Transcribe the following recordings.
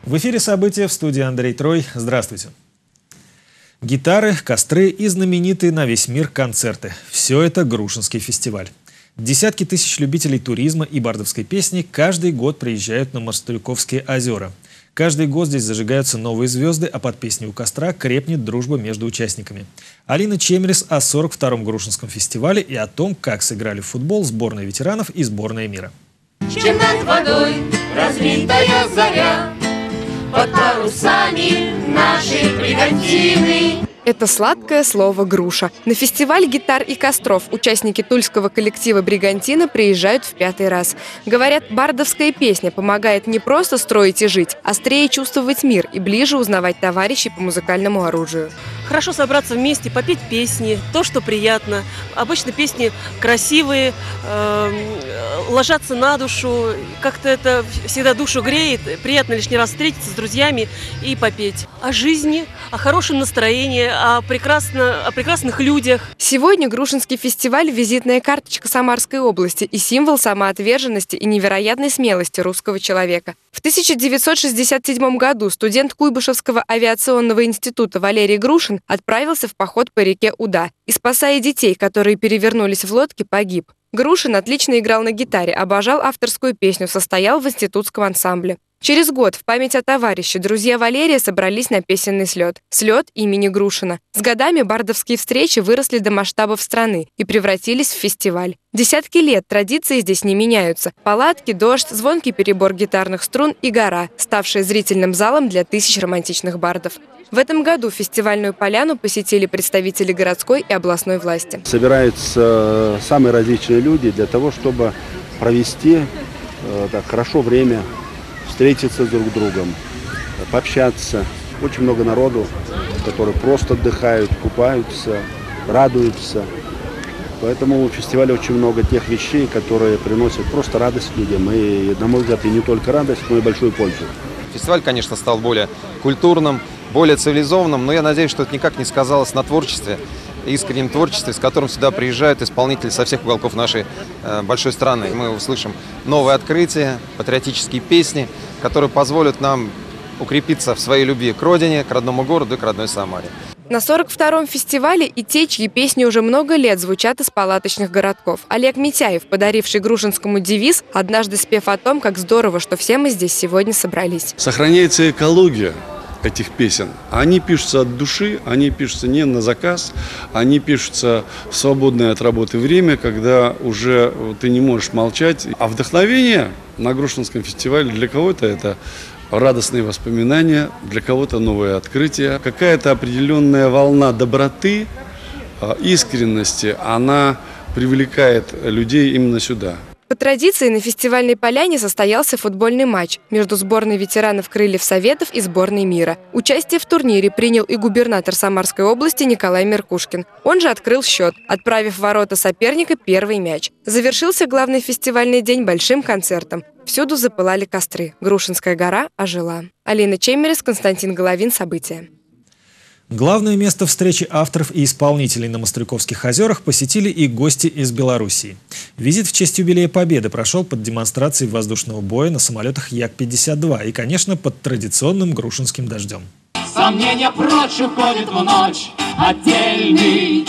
В эфире «События», в студии Андрей Трой. Здравствуйте. Гитары, костры и знаменитые на весь мир концерты. Все это Грушинский фестиваль. Десятки тысяч любителей туризма и бардовской песни каждый год приезжают на Мастрюковские озера. Каждый год здесь зажигаются новые звезды, а под песней у костра крепнет дружба между участниками. Алина Чемерис о 42-м Грушинском фестивале и о том, как сыграли в футбол сборная ветеранов и сборная мира. Чем над водой разлитая заря, под парусами наши бригантины. Это сладкое слово «груша». На фестиваль гитар и костров участники тульского коллектива «Бригантина» приезжают в 5-й раз. Говорят, бардовская песня помогает не просто строить и жить, а острее чувствовать мир и ближе узнавать товарищей по музыкальному оружию. Хорошо собраться вместе, попеть песни, то, что приятно. Обычно песни красивые, ложатся на душу. Как-то это всегда душу греет. Приятно лишний раз встретиться с друзьями и попеть. О жизни, о хорошем настроении, о прекрасных людях. Сегодня Грушинский фестиваль – визитная карточка Самарской области и символ самоотверженности и невероятной смелости русского человека. В 1967 году студент Куйбышевского авиационного института Валерий Грушин отправился в поход по реке Уда и, спасая детей, которые перевернулись в лодке, погиб. Грушин отлично играл на гитаре, обожал авторскую песню, состоял в институтском ансамбле. Через год в память о товарище друзья Валерия собрались на песенный слет. Слет имени Грушина. С годами бардовские встречи выросли до масштабов страны и превратились в фестиваль. Десятки лет традиции здесь не меняются. Палатки, дождь, звонкий перебор гитарных струн и гора, ставшая зрительным залом для тысяч романтичных бардов. В этом году фестивальную поляну посетили представители городской и областной власти. Собираются самые различные люди для того, чтобы провести хорошо время, встретиться друг с другом, пообщаться. Очень много народу, которые просто отдыхают, купаются, радуются. Поэтому у фестиваля очень много тех вещей, которые приносят просто радость людям. И, на мой взгляд, и не только радость, но и большую пользу. Фестиваль, конечно, стал более культурным, более цивилизованным, но я надеюсь, что это никак не сказалось на творчестве, искреннем творчестве, с которым сюда приезжают исполнители со всех уголков нашей большой страны. Мы услышим новые открытия, патриотические песни, которые позволят нам укрепиться в своей любви к родине, к родному городу и к родной Самаре. На 42-м фестивале и те, чьи песни уже много лет звучат из палаточных городков. Олег Митяев, подаривший Грушинскому девиз, однажды спев о том, как здорово, что все мы здесь сегодня собрались. Сохраняется экология этих песен. Они пишутся от души, они пишутся не на заказ, они пишутся в свободное от работы время, когда уже ты не можешь молчать. А вдохновение на Грушинском фестивале для кого-то это радостные воспоминания, для кого-то новые открытия. Какая-то определенная волна доброты, искренности, она привлекает людей именно сюда. По традиции на фестивальной поляне состоялся футбольный матч между сборной ветеранов Крыльев Советов и сборной мира. Участие в турнире принял и губернатор Самарской области Николай Меркушкин. Он же открыл счет, отправив в ворота соперника первый мяч. Завершился главный фестивальный день большим концертом. Всюду запылали костры. Грушинская гора ожила. Алина Чемерис, Константин Головин. События. Главное место встречи авторов и исполнителей на Мастрюковских озерах посетили и гости из Белоруссии. Визит в честь юбилея Победы прошел под демонстрацией воздушного боя на самолетах Як-52 и, конечно, под традиционным грушинским дождем. Сомнения прочь уходит в ночь отдельный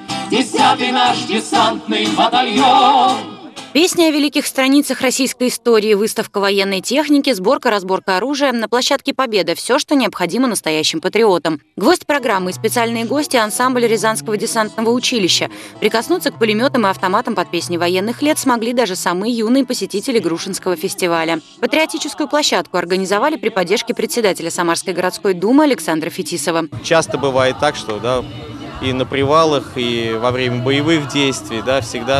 10-й наш десантный батальон. Песни о великих страницах российской истории, выставка военной техники, сборка-разборка оружия, на площадке Победа – все, что необходимо настоящим патриотам. Гвоздь программы и специальные гости – ансамбль Рязанского десантного училища. Прикоснуться к пулеметам и автоматам под песни военных лет смогли даже самые юные посетители Грушинского фестиваля. Патриотическую площадку организовали при поддержке председателя Самарской городской думы Александра Фетисова. Часто бывает так, что и на привалах, и во время боевых действий всегда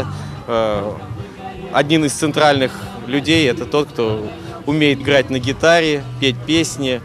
один из центральных людей – это тот, кто умеет играть на гитаре, петь песни,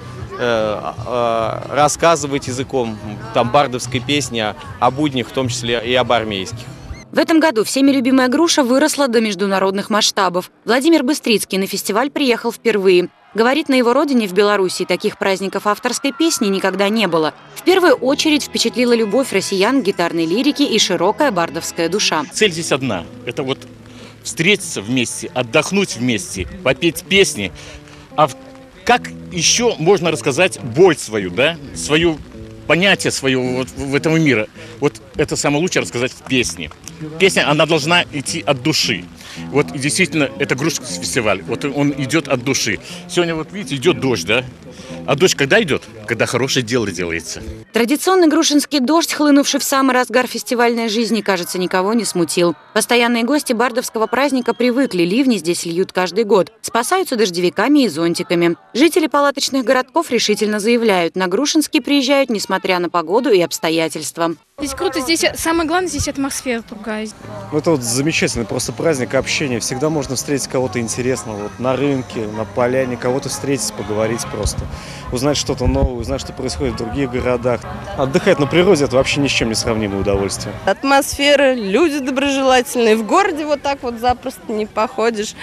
рассказывать языком бардовской песни о буднях, в том числе и об армейских. В этом году всеми любимая груша выросла до международных масштабов. Владимир Быстрицкий на фестиваль приехал впервые. Говорит, на его родине в Беларуси таких праздников авторской песни никогда не было. В первую очередь впечатлила любовь россиян к гитарной лирике и широкая бардовская душа. Цель здесь одна – это встретиться вместе, отдохнуть вместе, попеть песни. А как еще можно рассказать боль свою, да, свою понятие свое вот в этого мира. Вот это самое лучшее рассказать в песне. Песня, она должна идти от души. Вот и действительно, это Грушинский фестиваль. Вот он идет от души. Сегодня, вот видите, идет дождь, да? А дождь когда идет? Когда хорошее дело делается. Традиционный грушинский дождь, хлынувший в самый разгар фестивальной жизни, кажется, никого не смутил. Постоянные гости бардовского праздника привыкли, ливни здесь льют каждый год. Спасаются дождевиками и зонтиками. Жители палаточных городков решительно заявляют, на Грушинский приезжают, несмотря на погоду и обстоятельства. Здесь круто, здесь самое главное, здесь атмосфера другая. Это вот замечательный просто праздник общения. Всегда можно встретить кого-то интересного. Вот на рынке, на поляне, кого-то встретить, поговорить просто. Узнать что-то новое, узнать, что происходит в других городах. Отдыхать на природе – это вообще ни с чем не сравнимое удовольствие. Атмосфера, люди доброжелательные. В городе вот так вот запросто не походишь.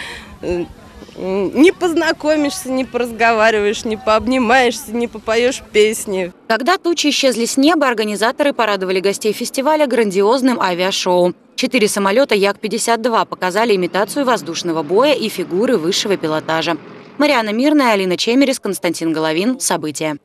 Не познакомишься, не поразговариваешь, не пообнимаешься, не попоешь песни. Когда тучи исчезли с неба, организаторы порадовали гостей фестиваля грандиозным авиашоу. 4 самолета Як-52 показали имитацию воздушного боя и фигуры высшего пилотажа. Марианна Мирная, Алина Чемерис, Константин Головин. События.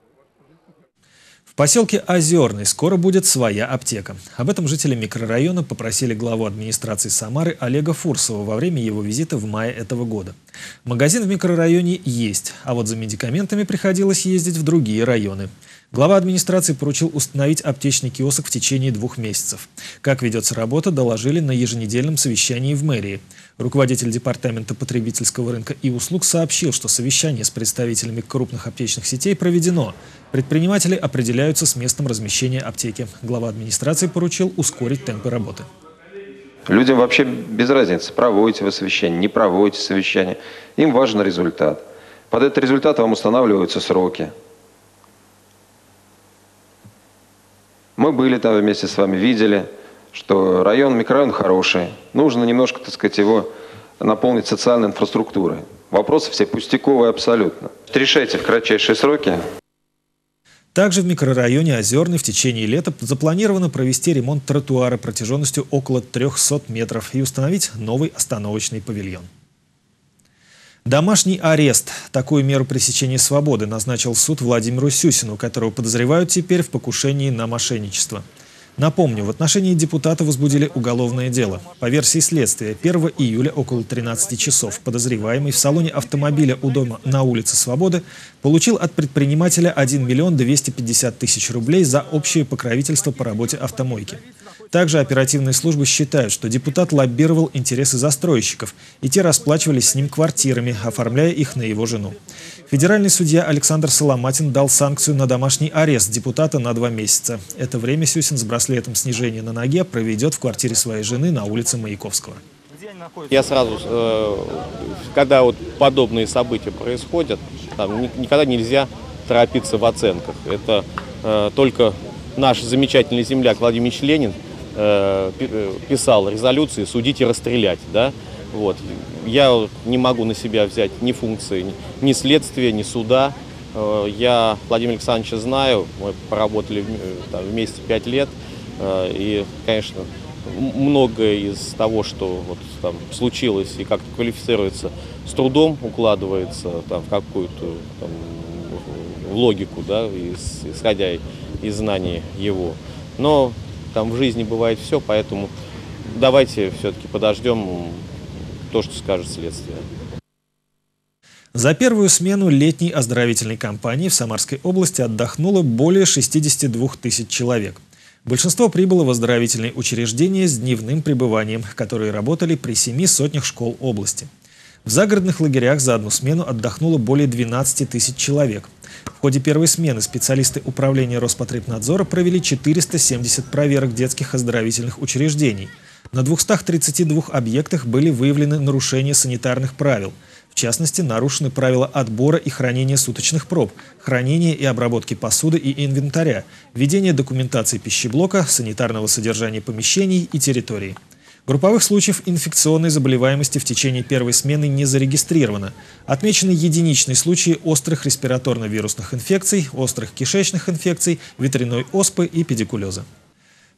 В поселке Озерный скоро будет своя аптека. Об этом жители микрорайона попросили главу администрации Самары Олега Фурсова во время его визита в мае этого года. Магазин в микрорайоне есть, а вот за медикаментами приходилось ездить в другие районы. Глава администрации поручил установить аптечный киоск в течение 2 месяцев. Как ведется работа, доложили на еженедельном совещании в мэрии. Руководитель департамента потребительского рынка и услуг сообщил, что совещание с представителями крупных аптечных сетей проведено. Предприниматели определяются с местом размещения аптеки. Глава администрации поручил ускорить темпы работы. Людям вообще без разницы, проводите вы совещание, не проводите совещание. Им важен результат. Под этот результат вам устанавливаются сроки. Мы были там вместе с вами, видели, что микрорайон хороший. Нужно немножко, так сказать, его наполнить социальной инфраструктурой. Вопросы все пустяковые абсолютно. Решайте в кратчайшие сроки. Также в микрорайоне Озерный в течение лета запланировано провести ремонт тротуара протяженностью около 300 метров и установить новый остановочный павильон. Домашний арест. Такую меру пресечения свободы назначил суд Владимиру Сюсину, которого подозревают теперь в покушении на мошенничество. Напомню, в отношении депутата возбудили уголовное дело. По версии следствия, 1 июля около 13 часов подозреваемый в салоне автомобиля у дома на улице Свободы получил от предпринимателя 1 250 000 рублей за общее покровительство по работе автомойки. Также оперативные службы считают, что депутат лоббировал интересы застройщиков, и те расплачивались с ним квартирами, оформляя их на его жену. Федеральный судья Александр Соломатин дал санкцию на домашний арест депутата на 2 месяца. Это время Сюсин с браслетом снижения на ноге проведет в квартире своей жены на улице Маяковского. Я сразу, когда вот подобные события происходят, там никогда нельзя торопиться в оценках. Это только наш замечательный земляк Владимир Ильич Ленин писал резолюции «Судить и расстрелять». Да? Вот. Я не могу на себя взять ни функции, ни следствия, ни суда. Я Владимира Александровича знаю, мы поработали там вместе 5 лет. И, конечно, многое из того, что вот, там, случилось и как-то квалифицируется, с трудом укладывается там, в какую-то там, логику, да, исходя из знаний его. Но там в жизни бывает все, поэтому давайте все-таки подождем то, что скажет следствие. За первую смену летней оздоровительной кампании в Самарской области отдохнуло более 62 000 человек. Большинство прибыло в оздоровительные учреждения с дневным пребыванием, которые работали при 7 сотнях школ области. В загородных лагерях за одну смену отдохнуло более 12 000 человек. В ходе первой смены специалисты управления Роспотребнадзора провели 470 проверок детских оздоровительных учреждений. На 232 объектах были выявлены нарушения санитарных правил. В частности, нарушены правила отбора и хранения суточных проб, хранения и обработки посуды и инвентаря, ведения документации пищеблока, санитарного содержания помещений и территорий. Групповых случаев инфекционной заболеваемости в течение первой смены не зарегистрировано. Отмечены единичные случаи острых респираторно-вирусных инфекций, острых кишечных инфекций, ветряной оспы и педикулеза.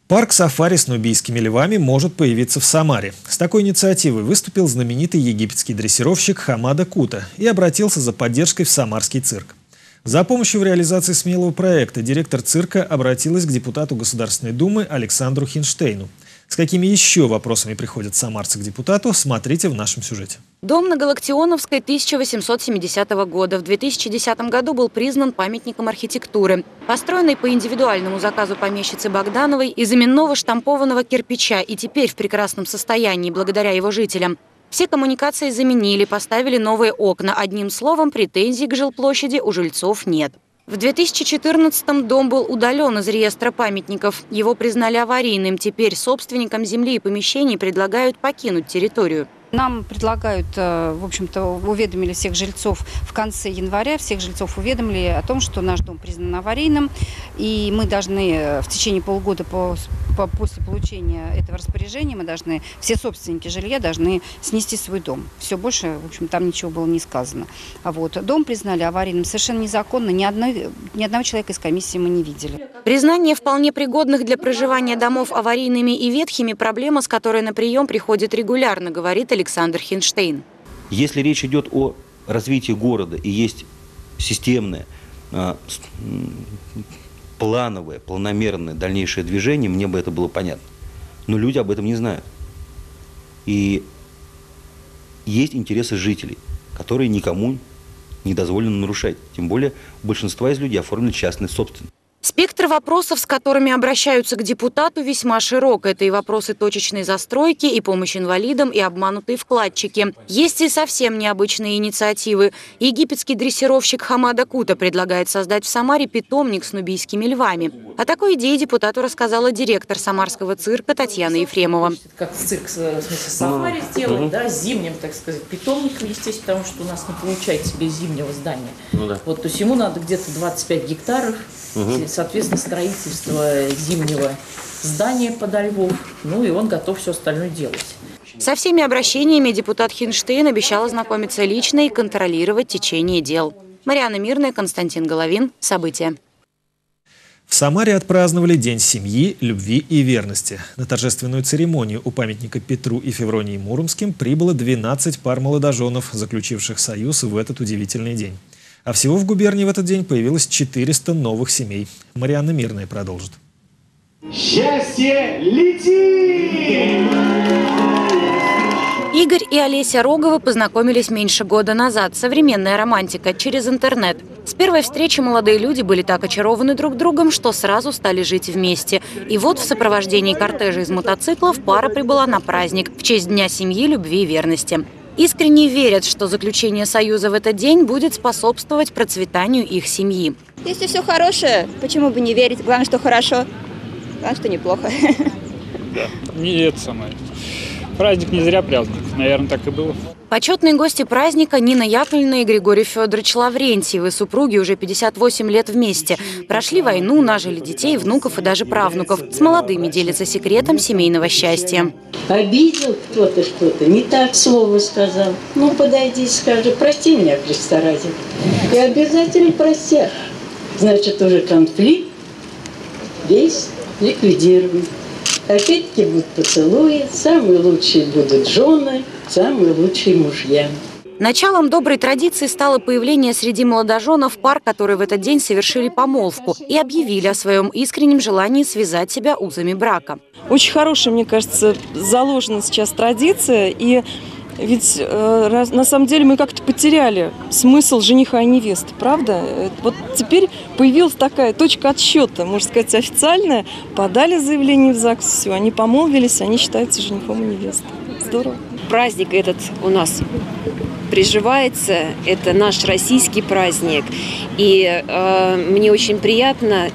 Парк сафари с нубийскими львами может появиться в Самаре. С такой инициативой выступил знаменитый египетский дрессировщик Хамада Кута и обратился за поддержкой в самарский цирк. За помощью в реализации смелого проекта директор цирка обратилась к депутату Государственной Думы Александру Хинштейну. С какими еще вопросами приходят самарцы к депутату, смотрите в нашем сюжете. Дом на Галактионовской 1870 года в 2010 году был признан памятником архитектуры. Построенный по индивидуальному заказу помещицы Богдановой из именного штампованного кирпича и теперь в прекрасном состоянии благодаря его жителям. Все коммуникации заменили, поставили новые окна. Одним словом, претензий к жилплощади у жильцов нет. В 2014-м дом был удален из реестра памятников. Его признали аварийным. Теперь собственникам земли и помещений предлагают покинуть территорию. Нам предлагают, в общем-то, уведомили всех жильцов в конце января, всех жильцов уведомили о том, что наш дом признан аварийным, и мы должны в течение полугода после получения этого распоряжения, все собственники жилья должны снести свой дом. Все, больше, в общем, там ничего было не сказано. Дом признали аварийным совершенно незаконно, ни одного человека из комиссии мы не видели. Признание вполне пригодных для проживания домов аварийными и ветхими – проблема, с которой на прием приходит регулярно, говорит Александр Хинштейн. Если речь идет о развитии города и есть системное, плановое, планомерное дальнейшее движение, мне бы это было понятно. Но люди об этом не знают. И есть интересы жителей, которые никому не дозволено нарушать. Тем более у большинства из людей оформлена частная собственность. Спектр вопросов, с которыми обращаются к депутату, весьма широк. Это и вопросы точечной застройки, и помощь инвалидам, и обманутые вкладчики. Есть и совсем необычные инициативы. Египетский дрессировщик Хамада Кута предлагает создать в Самаре питомник с нубийскими львами. О такой идее депутату рассказала директор самарского цирка Татьяна Ефремова. Как цирк, в смысле, сафари сделать, да, зимним, так сказать, питомником, естественно, потому что у нас не получается без зимнего здания. То есть ему надо где-то 25 гектаров. Соответственно, строительство зимнего здания подо львов, и он готов все остальное делать. Со всеми обращениями депутат Хинштейн обещал ознакомиться лично и контролировать течение дел. Марьяна Мирная, Константин Головин. События. В Самаре отпраздновали День семьи, любви и верности. На торжественную церемонию у памятника Петру и Февронии Муромским прибыло 12 пар молодоженов, заключивших союз в этот удивительный день. А всего в губернии в этот день появилось 400 новых семей. Марьяна Мирная продолжит. Счастье летит! Игорь и Олеся Роговы познакомились меньше года назад. Современная романтика через интернет. С первой встречи молодые люди были так очарованы друг другом, что сразу стали жить вместе. И вот в сопровождении кортежа из мотоциклов пара прибыла на праздник в честь Дня семьи, любви и верности. Искренне верят, что заключение союза в этот день будет способствовать процветанию их семьи. Если все хорошее, почему бы не верить? Главное, что хорошо, главное, что неплохо. Да, не это самое. Праздник не зря праздник, наверное, так и было. Почетные гости праздника Нина Яковлевна и Григорий Федорович Лаврентьевы. Супруги уже 58 лет вместе. Прошли войну, нажили детей, внуков и даже правнуков. С молодыми делятся секретом семейного счастья. Обидел кто-то что-то, не так слово сказал. Подойди и скажи, прости меня, Христа ради. И обязательно простят. Значит, уже конфликт весь ликвидирован. Опять-таки будут поцелуи, самые лучшие будут жены, самые лучшие мужья. Началом доброй традиции стало появление среди молодоженов пар, которые в этот день совершили помолвку и объявили о своем искреннем желании связать себя узами брака. Очень хорошая, мне кажется, заложена сейчас традиция, и ведь на самом деле мы как-то потеряли смысл жениха и невесты, правда? Вот теперь появилась такая точка отсчета, можно сказать, официальная. Подали заявление в ЗАГС, все, они помолвились, они считаются женихом и невестой. Здорово. Праздник этот у нас приживается, это наш российский праздник. И мне очень приятно,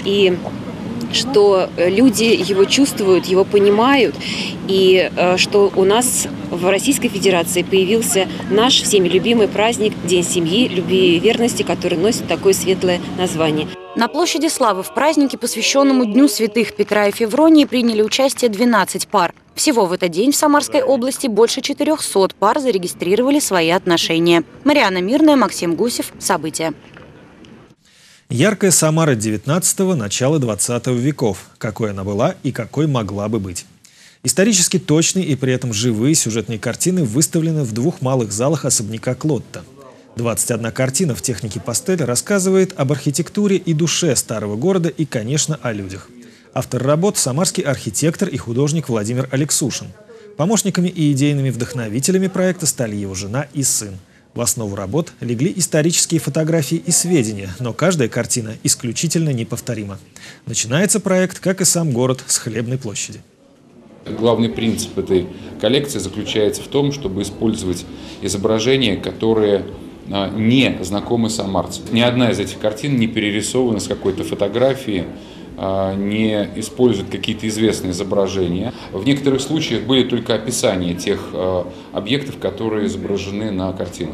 что люди его чувствуют, его понимают, и что у нас в Российской Федерации появился наш всеми любимый праздник День семьи, любви и верности, который носит такое светлое название. На площади Славы в празднике, посвященному Дню святых Петра и Февронии, приняли участие 12 пар. Всего в этот день в Самарской области больше 400 пар зарегистрировали свои отношения. Марьяна Мирная, Максим Гусев. События. Яркая Самара 19-го, начала 20 веков. Какой она была и какой могла бы быть. Исторически точные и при этом живые сюжетные картины выставлены в двух малых залах особняка Клотта. 21 картина в технике пастель рассказывает об архитектуре и душе старого города и, конечно, о людях. Автор работ – самарский архитектор и художник Владимир Алексушин. Помощниками и идейными вдохновителями проекта стали его жена и сын. В основу работ легли исторические фотографии и сведения, но каждая картина исключительно неповторима. Начинается проект, как и сам город, с Хлебной площади. Главный принцип этой коллекции заключается в том, чтобы использовать изображения, которые не знакомы самарцам. Ни одна из этих картин не перерисована с какой-то фотографии, не используют какие-то известные изображения. В некоторых случаях были только описания тех объектов, которые изображены на картинах.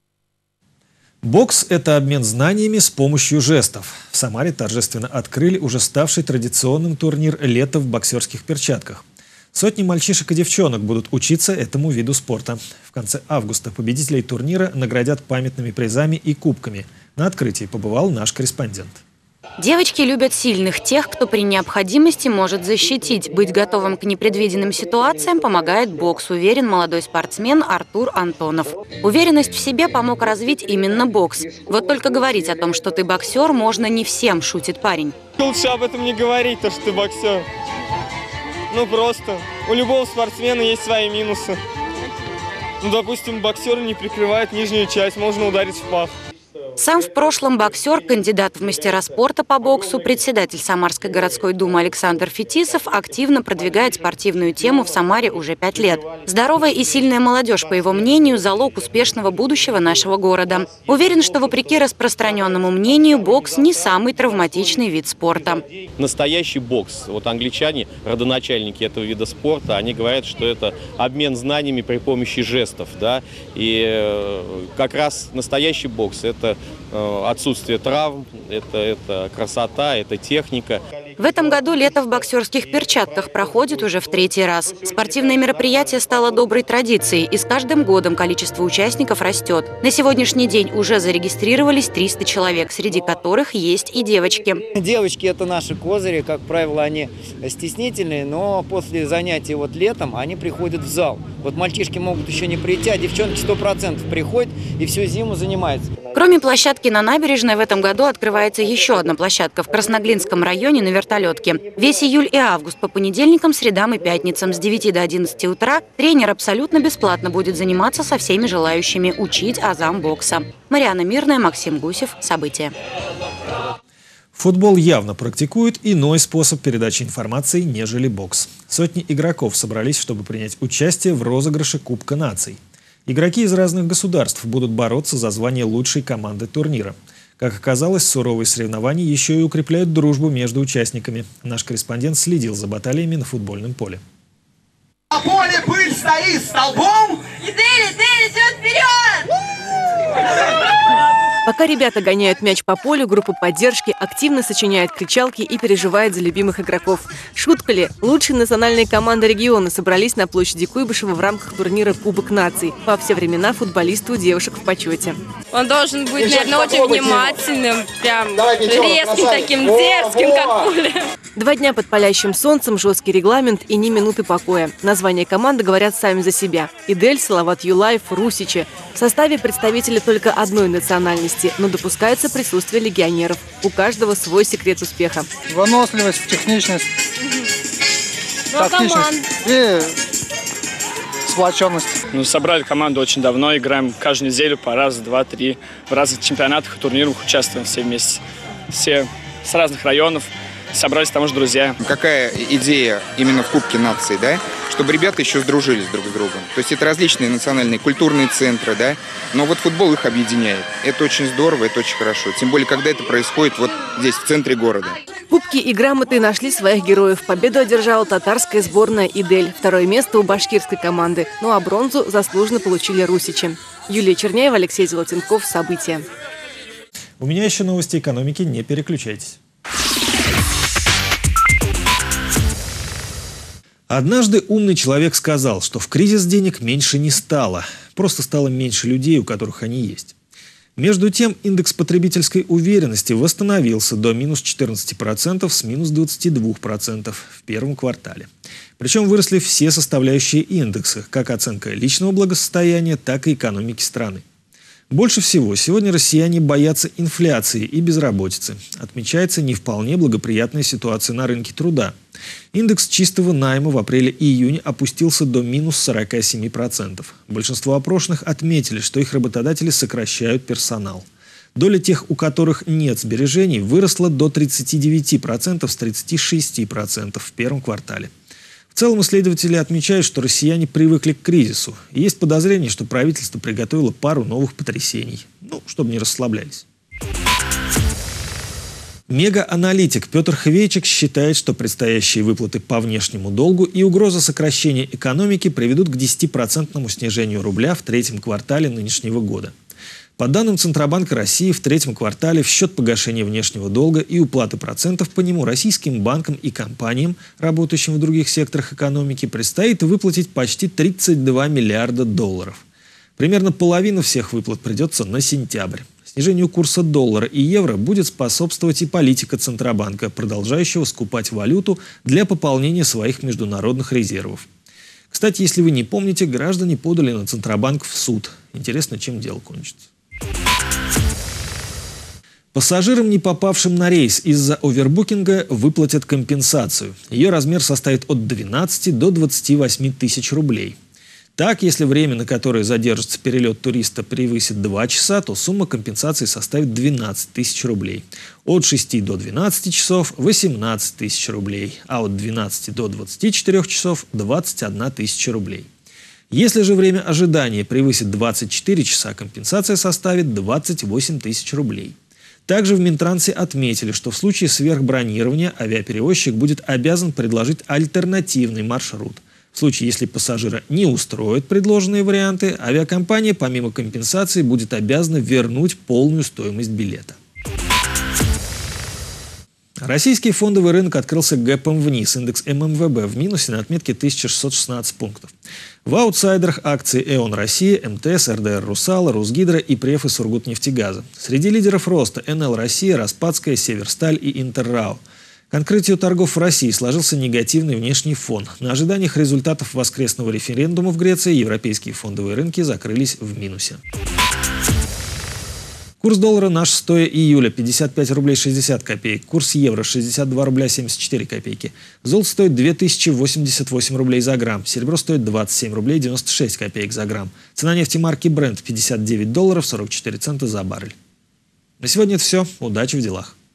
Бокс – это обмен знаниями с помощью жестов. В Самаре торжественно открыли уже ставший традиционным турнир «Лето в боксерских перчатках». Сотни мальчишек и девчонок будут учиться этому виду спорта. В конце августа победителей турнира наградят памятными призами и кубками. На открытии побывал наш корреспондент. Девочки любят сильных, тех, кто при необходимости может защитить. Быть готовым к непредвиденным ситуациям помогает бокс, уверен молодой спортсмен Артур Антонов. Уверенность в себе помог развить именно бокс. Вот только говорить о том, что ты боксер, можно не всем, шутит парень. Лучше об этом не говорить, то, что ты боксер. Ну просто. У любого спортсмена есть свои минусы. Ну, допустим, боксеры не прикрывают нижнюю часть, можно ударить в пах. Сам в прошлом боксер, кандидат в мастера спорта по боксу, председатель Самарской городской думы Александр Фетисов активно продвигает спортивную тему в Самаре уже 5 лет. Здоровая и сильная молодежь, по его мнению, залог успешного будущего нашего города. Уверен, что вопреки распространенному мнению, бокс не самый травматичный вид спорта. Настоящий бокс. Вот англичане, родоначальники этого вида спорта, они говорят, что это обмен знаниями при помощи жестов. Да? И как раз настоящий бокс – это отсутствие травм, это красота, это техника. В этом году лето в боксерских перчатках проходит уже в 3-й раз. Спортивное мероприятие стало доброй традицией, и с каждым годом количество участников растет. На сегодняшний день уже зарегистрировались 300 человек, среди которых есть и девочки. Девочки – это наши козыри, как правило, они стеснительные, но после занятий вот летом они приходят в зал. Вот мальчишки могут еще не прийти, а девчонки 100% приходят и всю зиму занимаются. Кроме площадки на набережной, в этом году открывается еще одна площадка в Красноглинском районе на вертолетке. Весь июль и август по понедельникам, средам и пятницам с 9 до 11 утра тренер абсолютно бесплатно будет заниматься со всеми желающими учить азам бокса. Марьяна Мирная, Максим Гусев. События. Футбол явно практикует иной способ передачи информации, нежели бокс. Сотни игроков собрались, чтобы принять участие в розыгрыше Кубка наций. Игроки из разных государств будут бороться за звание лучшей команды турнира. Как оказалось, суровые соревнования еще и укрепляют дружбу между участниками. Наш корреспондент следил за баталиями на футбольном поле. На поле пыль стоит столбом. Идель идет вперед! Пока ребята гоняют мяч по полю, группа поддержки активно сочиняет кричалки и переживает за любимых игроков. Шутка ли? Лучшие национальные команды региона собрались на площади Куйбышева в рамках турнира Кубок наций. Во все времена футболисты у девушек в почете. Он должен быть, наверное, очень внимательным, прям резким таким, дерзким, как пуля. 2 дня под палящим солнцем, жесткий регламент и ни минуты покоя. Названия команды говорят сами за себя. Идель, Салават Юлаев, Русичи. В составе представители только одной национальности, но допускается присутствие легионеров. У каждого свой секрет успеха. Выносливость, техничность, тактичность и сплоченность. Собрали команду очень давно, играем каждую неделю по раз, 2, 3. В разных чемпионатах и турнирах участвуем все вместе. Все с разных районов. Собрались там уже друзья. Какая идея именно в Кубке наций, да? Чтобы ребята еще сдружились друг с другом. То есть это различные национальные культурные центры, да? Но вот футбол их объединяет. Это очень здорово, это очень хорошо. Тем более, когда это происходит вот здесь, в центре города. Кубки и грамоты нашли своих героев. Победу одержала татарская сборная «Идель». 2-е место у башкирской команды. Ну а бронзу заслуженно получили русичи. Юлия Черняева, Алексей Золотенков. События. У меня еще новости экономики, не переключайтесь. Однажды умный человек сказал, что в кризис денег меньше не стало. Просто стало меньше людей, у которых они есть. Между тем, индекс потребительской уверенности восстановился до минус 14% с минус 22% в первом квартале. Причем выросли все составляющие индекса, как оценка личного благосостояния, так и экономики страны. Больше всего сегодня россияне боятся инфляции и безработицы. Отмечается не вполне благоприятная ситуация на рынке труда. Индекс чистого найма в апреле и июне опустился до минус 47%. Большинство опрошенных отметили, что их работодатели сокращают персонал. Доля тех, у которых нет сбережений, выросла до 39% с 36% в первом квартале. В целом исследователи отмечают, что россияне привыкли к кризису. И есть подозрение, что правительство приготовило пару новых потрясений. Чтобы не расслаблялись. Мега-аналитик Петр Хвейчик считает, что предстоящие выплаты по внешнему долгу и угроза сокращения экономики приведут к 10% снижению рубля в третьем квартале нынешнего года. По данным Центробанка России, в третьем квартале в счет погашения внешнего долга и уплаты процентов по нему российским банкам и компаниям, работающим в других секторах экономики, предстоит выплатить почти 32 миллиарда долларов. Примерно половина всех выплат придется на сентябрь. Снижению курса доллара и евро будет способствовать и политика Центробанка, продолжающего скупать валюту для пополнения своих международных резервов. Кстати, если вы не помните, граждане подали на Центробанк в суд. Интересно, чем дело кончится. Пассажирам, не попавшим на рейс из-за овербукинга, выплатят компенсацию. Ее размер составит от 12 до 28 тысяч рублей. Так, если время, на которое задержится перелет туриста, превысит 2 часа, то сумма компенсации составит 12 тысяч рублей. От 6 до 12 часов – 18 тысяч рублей, а от 12 до 24 часов – 21 тысяча рублей. Если же время ожидания превысит 24 часа, компенсация составит 28 тысяч рублей. Также в Минтрансе отметили, что в случае сверхбронирования авиаперевозчик будет обязан предложить альтернативный маршрут. В случае, если пассажира не устроят предложенные варианты, авиакомпания помимо компенсации будет обязана вернуть полную стоимость билета. Российский фондовый рынок открылся гэпом вниз. Индекс ММВБ в минусе на отметке 1616 пунктов. В аутсайдерах акции ЭОН Россия, МТС, РДР Русала, Русгидро и Префы Сургутнефтегаза. Среди лидеров роста НЛ Россия, Распадская, Северсталь и Интеррао. К открытию торгов в России сложился негативный внешний фон. На ожиданиях результатов воскресного референдума в Греции европейские фондовые рынки закрылись в минусе. Курс доллара на 6 июля 55 рублей 60 копеек. Курс евро 62 рубля 74 копейки. Золото стоит 2088 рублей за грамм. Серебро стоит 27 рублей 96 копеек за грамм. Цена нефти марки Brent 59 долларов 44 цента за баррель. На сегодня это все. Удачи в делах.